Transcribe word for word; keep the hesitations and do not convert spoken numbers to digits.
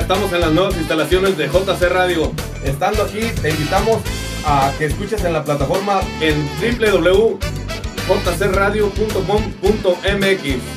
estamos en las nuevas instalaciones de J C Radio. Estando aquí, te invitamos a que escuches en la plataforma en w w w punto j c radio punto com punto m x.